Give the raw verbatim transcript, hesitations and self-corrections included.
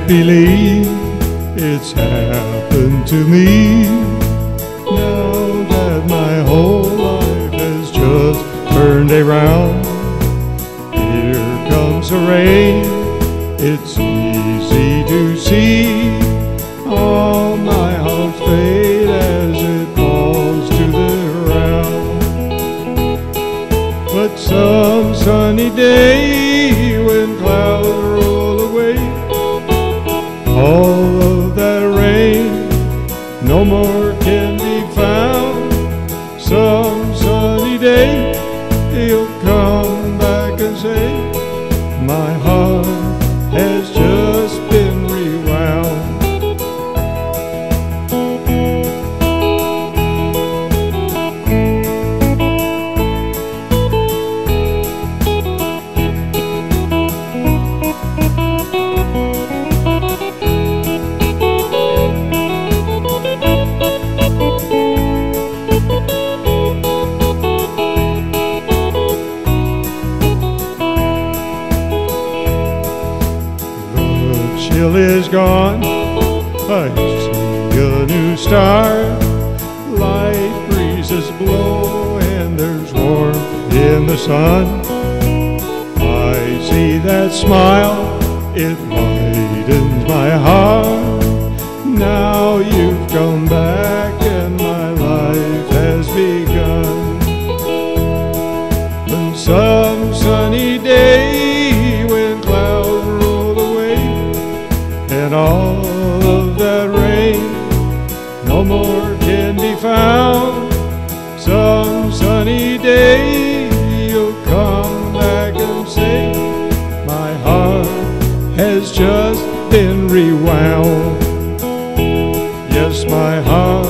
believe it's happened to me. Now that my whole life has just turned around, here comes the rain. It's easy to see all my hopes fade as it falls to the ground. But some sunny day when clouds roll away, all of that rain no more can be found. Some sunny day he'll come back and say, my heart has just been rewound. Chill is gone, I see a new star. Light breezes blow and there's warmth in the sun. I see that smile, it lightens my heart. Now you've come back and my life has begun. And some sunny day when clouds roll away and all of that rain no more can be found, some sunny day you'll come back and say, my heart has just been rewound. Yes, my heart